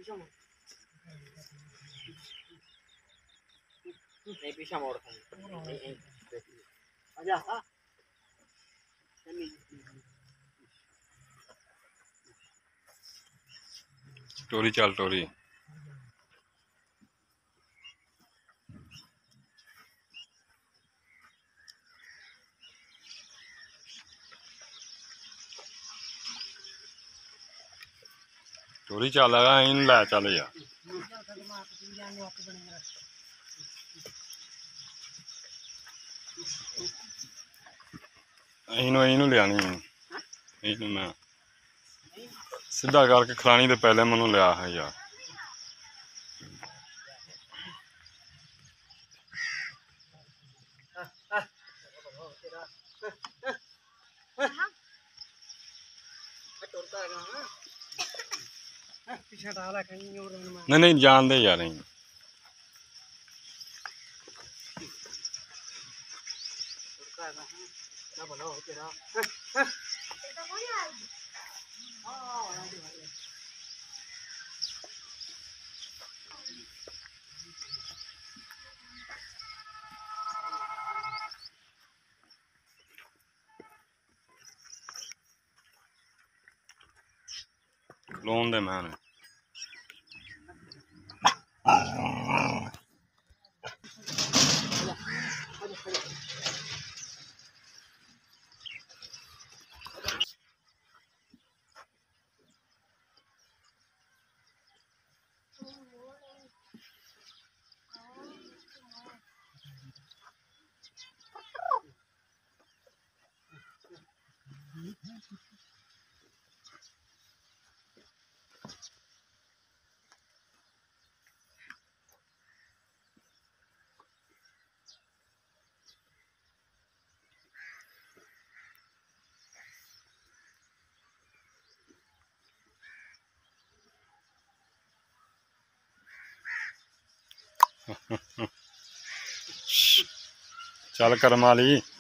नहीं पीछा मोड़ आजा हाँ टोरी चल टोरी टोरी चल इन लै चल यार इनू लिया मैं सीधा करके खिलानी तो पहले मैनू लिया है यार नहीं नहीं जान दे यार लोन दे मैंने चल करम वाली